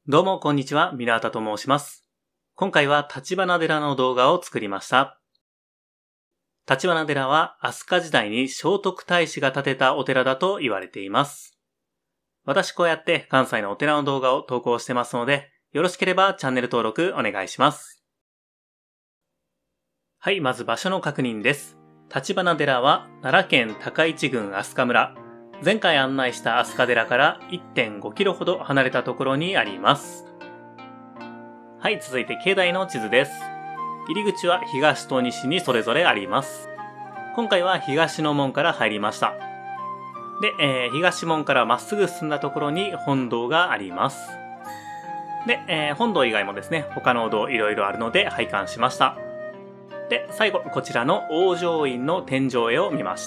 どうもこんにちは、ミラータと申します。今回は立花寺の動画を作りました。立花寺は飛鳥時代に聖徳太子が建てたお寺だと言われています。私こうやって関西のお寺の動画を投稿してますので、よろしければチャンネル登録お願いします。はい、まず場所の確認です。立花寺は奈良県高市郡飛鳥村、前回案内した飛鳥寺から 1.5 キロほど離れたところにあります。はい、続いて境内の地図です。入り口は東と西にそれぞれあります。今回は東の門から入りました。で、東門からまっすぐ進んだところに本堂があります。で、本堂以外もですね、他のお堂いろいろあるので拝観しました。で、最後こちらの往生院の天井絵を見ました。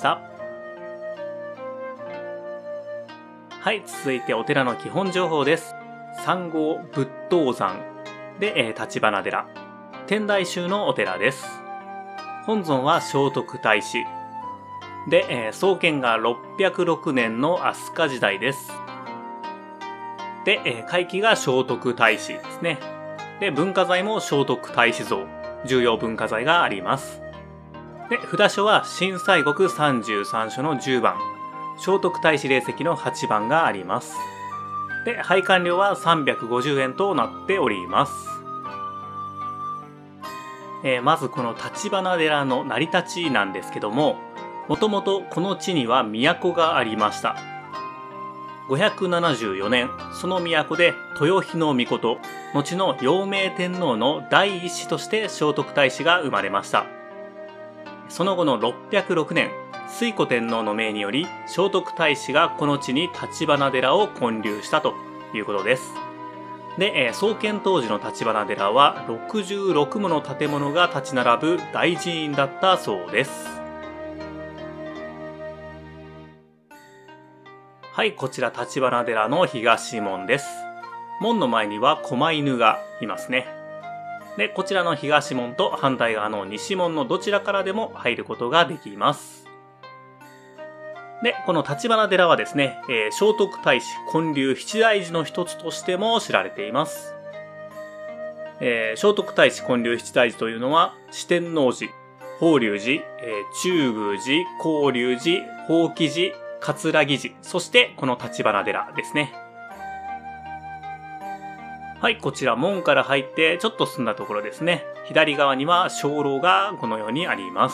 はい、続いてお寺の基本情報です。三号仏頭山で、立花寺。天台宗のお寺です。本尊は聖徳太子。で、創建が606年の飛鳥時代です。で、会期が聖徳太子ですね。で、文化財も聖徳太子像、重要文化財があります。で、札所は新西国33所の10番。聖徳太子霊石の8番があります。で、拝観料は350円となっております。まずこの立花寺の成り立ちなんですけども、もともとこの地には都がありました。574年、その都で豊日の命、後の陽明天皇の第一子として聖徳太子が生まれました。その後の606年、推古天皇の命により聖徳太子がこの地に立花寺を建立したということです。で、創建当時の立花寺は66もの建物が立ち並ぶ大寺院だったそうです。はい、こちら立花寺の東門です。門の前には狛犬がいますね。で、こちらの東門と反対側の西門のどちらからでも入ることができます。で、この立花寺はですね、聖徳太子建立七大寺の一つとしても知られています。聖徳太子建立七大寺というのは、四天王寺、法隆寺、中宮寺、広隆寺、法起寺、桂木寺、そしてこの立花寺ですね。はい、こちら門から入ってちょっと進んだところですね。左側には鐘楼がこのようにあります。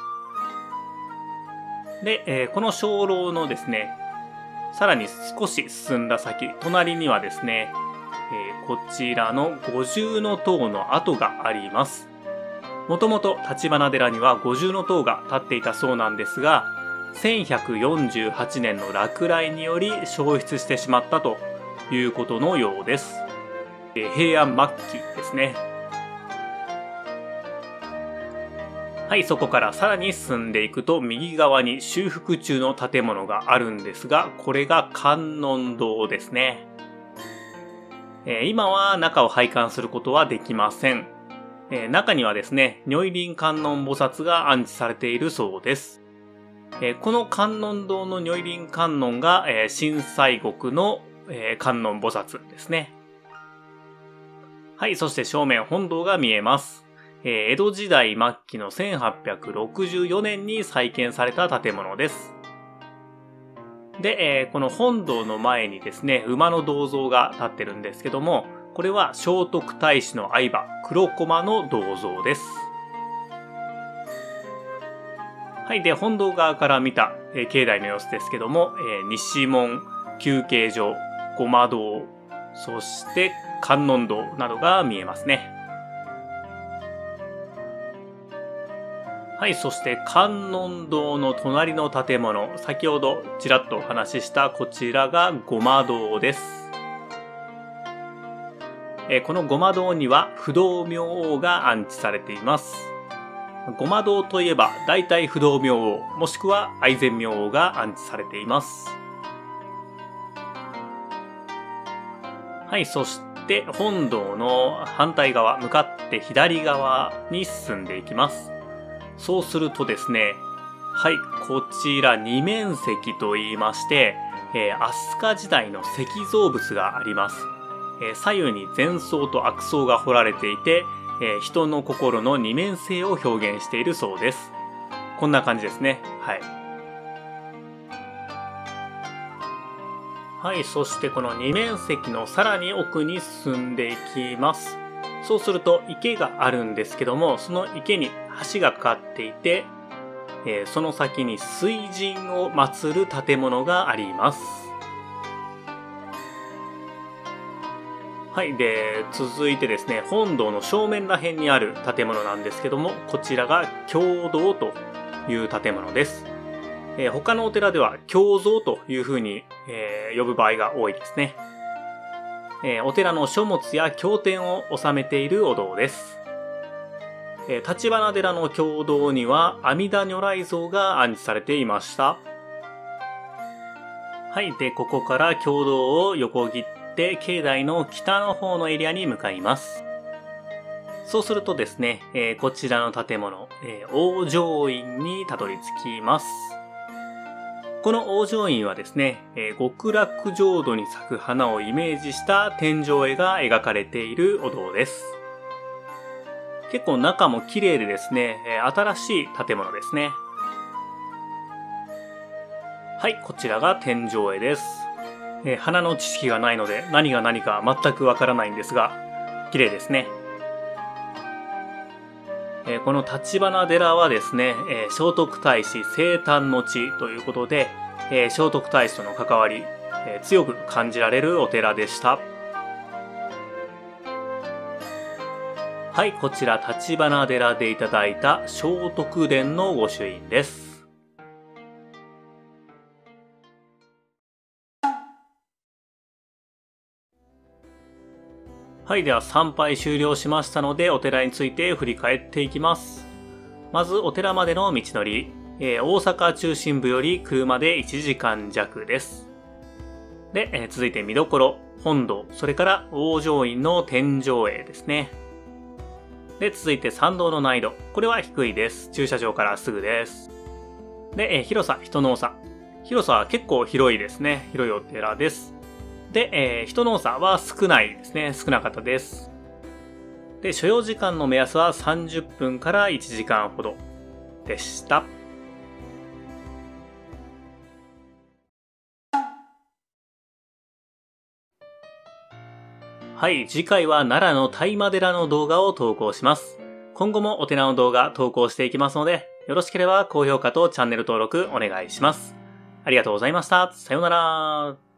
で、この鐘楼のですね、さらに少し進んだ先、隣にはですね、こちらの五重塔の跡があります。もともと立花寺には五重塔が建っていたそうなんですが、1148年の落雷により消失してしまったということのようです。平安末期ですね。はい、そこからさらに進んでいくと右側に修復中の建物があるんですが、これが観音堂ですね。今は中を拝観することはできません。中にはですね、如意輪観音菩薩が安置されているそうです。この観音堂の如意輪観音が、新西国の、観音菩薩ですね。はい、そして正面本堂が見えます。江戸時代末期の1864年に再建された建物です。で、この本堂の前にですね、馬の銅像が立ってるんですけども、これは聖徳太子の愛馬、黒駒の銅像です。はい、で、本堂側から見た、境内の様子ですけども、西門、休憩所、護摩堂、そして観音堂などが見えますね。はい、そして観音堂の隣の建物、先ほどちらっとお話ししたこちらが護摩堂です。この護摩堂には不動明王が安置されています。護摩堂といえば大体不動明王、もしくは愛染明王が安置されています。はい、そして本堂の反対側、向かって左側に進んでいきます。そうするとですね、はい、こちら二面石と言いまして、飛鳥時代の石造物があります。 左右に善相と悪相が彫られていて、人の心の二面性を表現しているそうです。こんな感じですね。はい。はい、そしてこの二面石のさらに奥に進んでいきます。そうすると池があるんですけども、その池に橋がかかっていて、その先に水神を祀る建物があります。はい。で、続いてですね、本堂の正面ら辺にある建物なんですけども、こちらが経堂という建物です。他のお寺では経蔵という風に、呼ぶ場合が多いですね。お寺の書物や経典を収めているお堂です。立花寺の経堂には阿弥陀如来像が安置されていました。はい。で、ここから経堂を横切って境内の北の方のエリアに向かいます。そうするとですね、こちらの建物、往生院にたどり着きます。この往生院はですね、極楽浄土に咲く花をイメージした天井絵が描かれているお堂です。結構中も綺麗でですね、新しい建物ですね。はい、こちらが天井絵です。花の知識がないので何が何か全くわからないんですが、綺麗ですね。この立花寺はですね、聖徳太子生誕の地ということで、聖徳太子との関わり、強く感じられるお寺でした。はい、こちら立花寺でいただいた聖徳殿の御朱印です。はい、では参拝終了しましたので、お寺について振り返っていきます。まず、お寺までの道のり。大阪中心部より車で1時間弱です。で、続いて見どころ、本堂、それから往生院の天井絵ですね。で、続いて参道の難易度。これは低いです。駐車場からすぐです。で、広さ、人の多さ。広さは結構広いですね。広いお寺です。で、人の多さは少ないですね。少なかったです。で、所要時間の目安は30分から1時間ほどでした。はい、次回は奈良の大麻寺の動画を投稿します。今後もお寺の動画投稿していきますので、よろしければ高評価とチャンネル登録お願いします。ありがとうございました。さようなら。